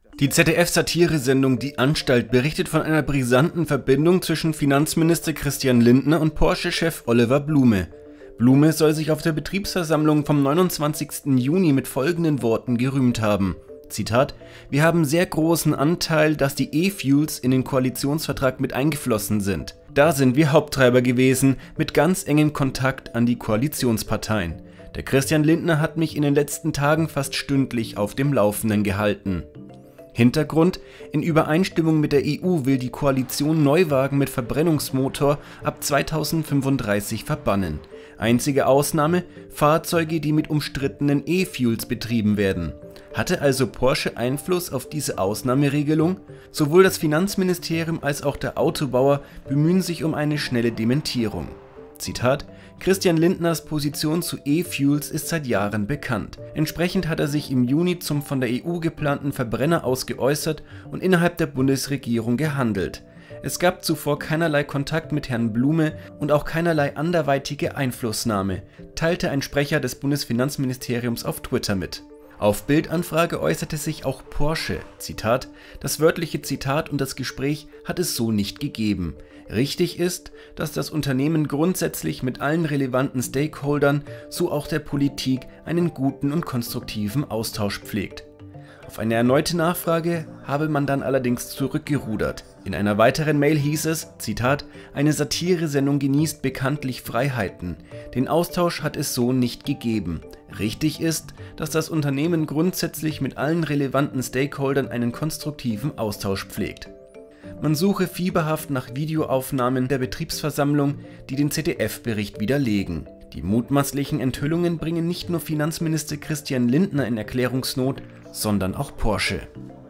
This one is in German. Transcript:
Die ZDF-Satiresendung Die Anstalt berichtet von einer brisanten Verbindung zwischen Finanzminister Christian Lindner und Porsche-Chef Oliver Blume. Blume soll sich auf der Betriebsversammlung vom 29. Juni mit folgenden Worten gerühmt haben. Zitat: Wir haben sehr großen Anteil, dass die E-Fuels in den Koalitionsvertrag mit eingeflossen sind. Da sind wir Haupttreiber gewesen, mit ganz engem Kontakt an die Koalitionsparteien. Der Christian Lindner hat mich in den letzten Tagen fast stündlich auf dem Laufenden gehalten. Hintergrund: In Übereinstimmung mit der EU will die Koalition Neuwagen mit Verbrennungsmotor ab 2035 verbannen. Einzige Ausnahme: Fahrzeuge, die mit umstrittenen E-Fuels betrieben werden. Hatte also Porsche Einfluss auf diese Ausnahmeregelung? Sowohl das Finanzministerium als auch der Autobauer bemühen sich um eine schnelle Dementierung. Zitat: Christian Lindners Position zu E-Fuels ist seit Jahren bekannt. Entsprechend hat er sich im Juni zum von der EU geplanten Verbrenner aus geäußert und innerhalb der Bundesregierung gehandelt. Es gab zuvor keinerlei Kontakt mit Herrn Blume und auch keinerlei anderweitige Einflussnahme, teilte ein Sprecher des Bundesfinanzministeriums auf Twitter mit. Auf Bild-Anfrage äußerte sich auch Porsche. Zitat: Das wörtliche Zitat und das Gespräch hat es so nicht gegeben. Richtig ist, dass das Unternehmen grundsätzlich mit allen relevanten Stakeholdern, so auch der Politik, einen guten und konstruktiven Austausch pflegt. Auf eine erneute Nachfrage habe man dann allerdings zurückgerudert. In einer weiteren Mail hieß es, Zitat: Eine Satiresendung genießt bekanntlich Freiheiten. Den Austausch hat es so nicht gegeben. Richtig ist, dass das Unternehmen grundsätzlich mit allen relevanten Stakeholdern einen konstruktiven Austausch pflegt. Man suche fieberhaft nach Videoaufnahmen der Betriebsversammlung, die den ZDF-Bericht widerlegen. Die mutmaßlichen Enthüllungen bringen nicht nur Finanzminister Christian Lindner in Erklärungsnot, sondern auch Porsche.